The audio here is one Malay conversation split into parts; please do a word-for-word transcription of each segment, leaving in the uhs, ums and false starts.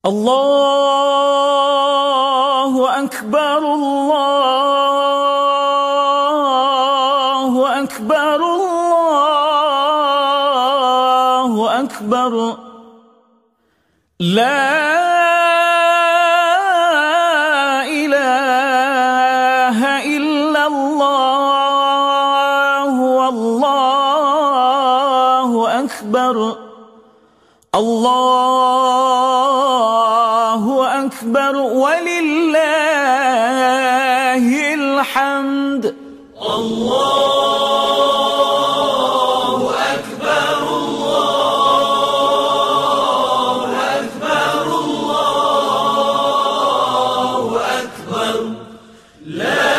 الله أكبر الله أكبر الله أكبر لا إله إلا الله والله أكبر الله أكبر ولله الحمد الله أكبر الله أكبر الله أكبر لا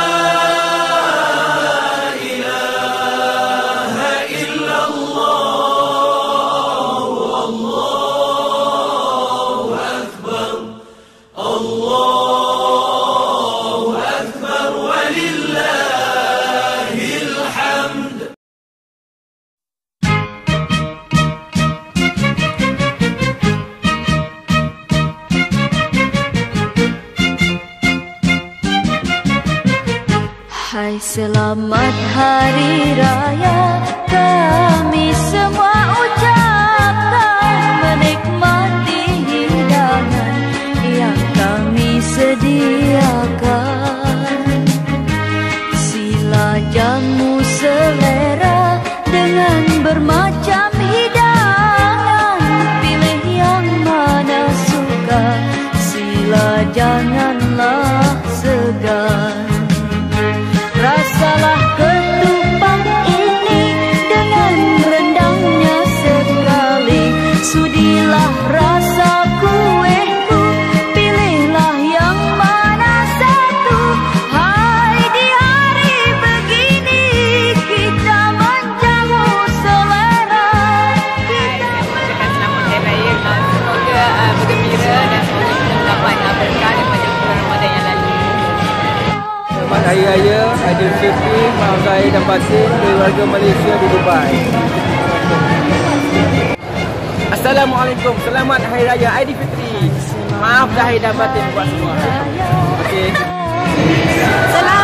إله إلا الله والله أكبر الله أكبر ولله الحمد. Hai selamat hari raya, kami semua ucapkan, menikmati hidangan yang kami sediakan. Sila jamu selera dengan bermacam hidangan, pilih yang mana suka, sila janganlah segan. Rasalah ketupat ini dengan rendangnya sekali, sudilah rasa kueku, pilihlah yang mana satu. Hai di hari begini kita menjamu selera. Kita Selamat Hari Raya, semoga uh, bergembira dan semoga kita dapat uh, berkah daripada bulan Ramadan yang lalu. Selamat Hari Raya Aidilfitri, maaf zahir dan batin dari warga Malaysia di Dubai. Assalamualaikum, selamat Hari Raya Aidilfitri. Maaf zahir dan batin buat semua. Okey. Selamat